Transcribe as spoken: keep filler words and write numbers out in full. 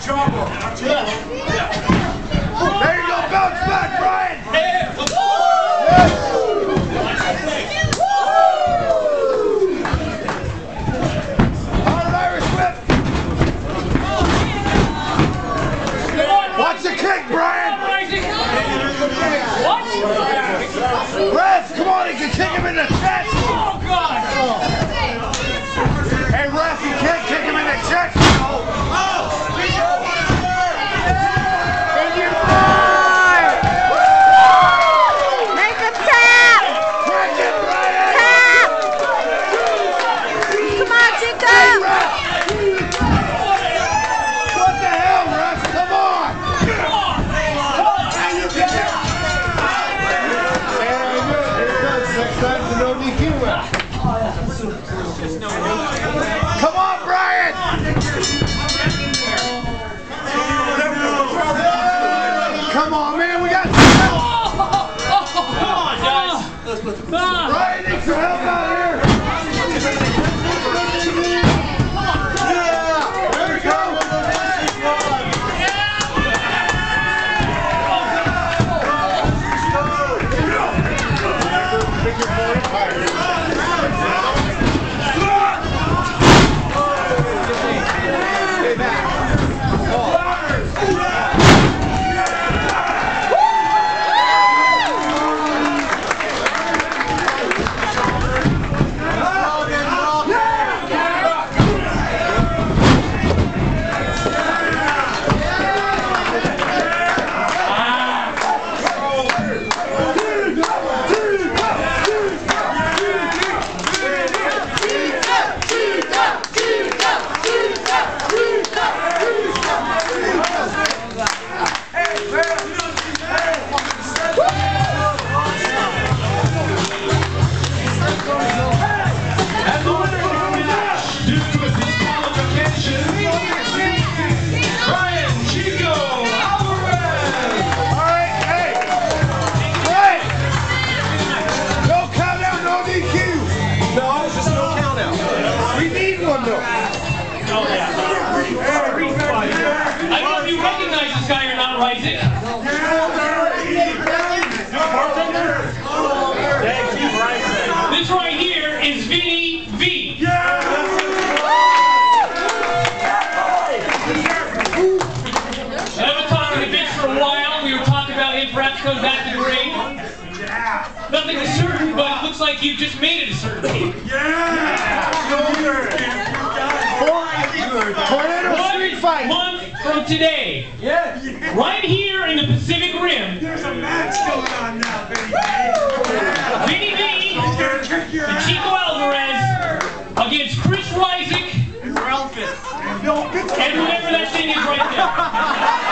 trouble. There you go, bounce back, Brian! Yeah. Yes. On an Irish whip! Watch the kick, Brian! What? Ref, come on, he can kick him in the chest! Oh, God! Hey, ref, you can't kick him in the chest, you know! Make him tap! Crack it, Brian! Tap! Come on, Chico! Hey, ref! What the hell, ref? Come on! Next time to no D Q. Come on, Brian! Come on, man, we got some help! Come on, guys. Brian needs some help out here! Yeah! There we go! I don't know if you recognize this guy or not, Isaac. This right here is Vinny V. I've been talking to Vince for a while. We were talking about him perhaps coming back to the ring. Nothing is certain, but it looks like you just made it a certainty. Tornado street fight! One month from today, right here in the Pacific Rim, There's a match going on now, baby. Vinny V and Chico Alvarez against Chris Rysick And Ralphus. and whoever that thing is right there.